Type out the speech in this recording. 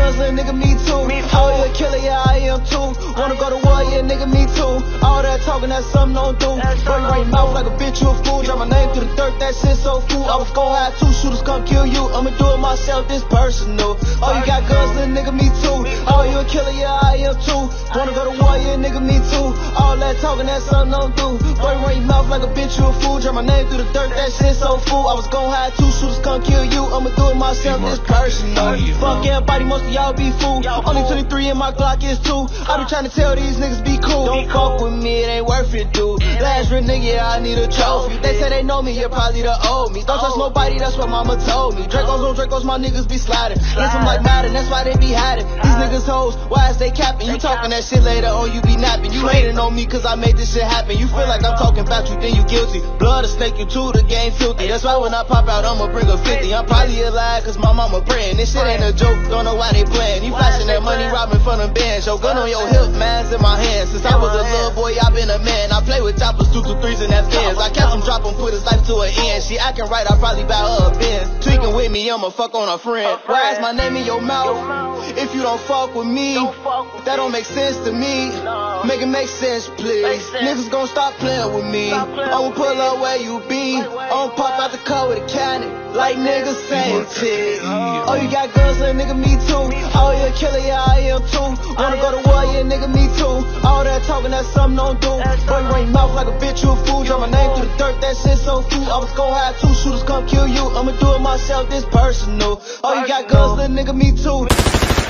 guns, little nigga, me too. Oh, you a killer, yeah, I am too. Wanna go to war, yeah, nigga, me too. All that talking, that's something don't do. Break right mouth like a bitch, you a fool. Drop my name through the dirt, that shit so cool. I was gon' have 2 shooters come kill you. I'ma do it myself, this personal. Oh, you got guns, little nigga, me too. Oh, you a killer, yeah, I am too. Wanna go to war, yeah, nigga, me too. All that talking, that's something don't do. Break right mouth like a bitch, you a fool. Drop my name through the dirt, that shit so fool. I was gon' have 2 shooters come kill you. I'ma do it myself, this personal. Fuck everybody, most of y'all be fool. Only 23 and my Glock is 2. I be trying to tell these niggas be cool. Don't fuck with me, it ain't worth it, dude. Last real nigga, yeah, I need a trophy. They say they know me, yeah, probably the old me. Don't trust nobody, that's what mama told me. Dracos on Dracos, my niggas be sliding. Listen like Madden, that's why they be hiding. These niggas hoes, why is they capping? You talking that shit later on, you be napping. You hating on me cause I made this shit happen. You feel like I'm talking about you, then you guilty. Blood to snake you to the game filthy. That's why when I pop out, I'ma bring a 50. I'm probably alive cause my mama praying. This shit ain't a joke, don't know why they playing. You flashing that money, robbing from them bands. Your gun on your hip, man's in my hands. Since I was a little boy, I been a man. I play with choppers, 2 to 3s and that's fans. I catch him, drop him, put his life to an end. She acting right, I probably buy her a Benz. Tweaking with me, I'ma fuck on a friend. Why is my name in your mouth? If you don't fuck with me, that don't make sense to me. Make it make sense, please. Niggas gon' stop playing with me. I'ma pull up where you be. I'ma pop out the car with a cannon, like niggas saying shit. Oh, you got guns, little nigga, me too. Oh, you a killer, yeah, I am too. Wanna go to war, yeah, nigga, me too. All that talking, that's something don't do. Break right mouth like a bitch, you a fool. Drop my name through the dirt, that shit so cool. I was gon' have 2 shooters come kill you. I'ma do it myself, this personal. Oh, you got guns, little nigga, me too.